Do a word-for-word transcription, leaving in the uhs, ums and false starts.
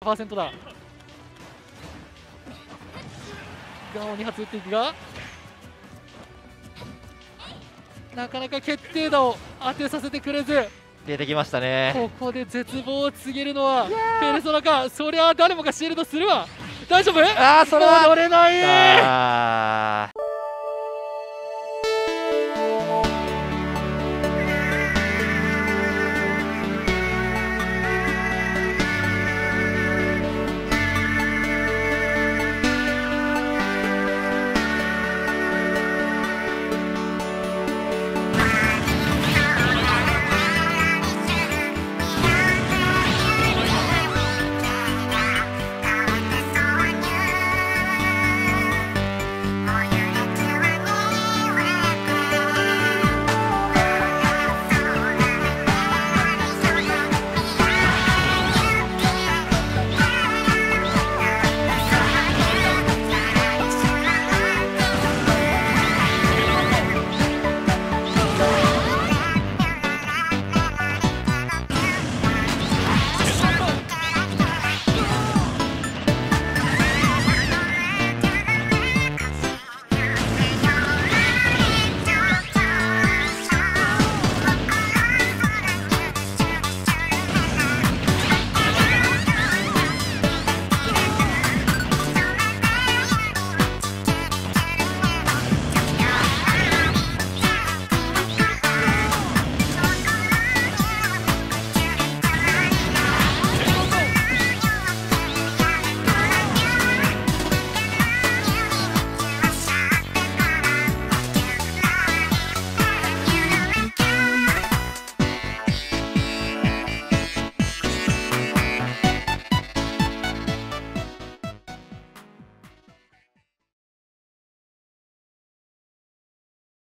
パーセントだ。ガオに発打っていくが、なかなか決定打を当てさせてくれず、 出てきましたね。 ここで絶望を告げるのはペルソナか。そりゃ誰もがシールドするわ。大丈夫？ ああ、それは戻れない。 あー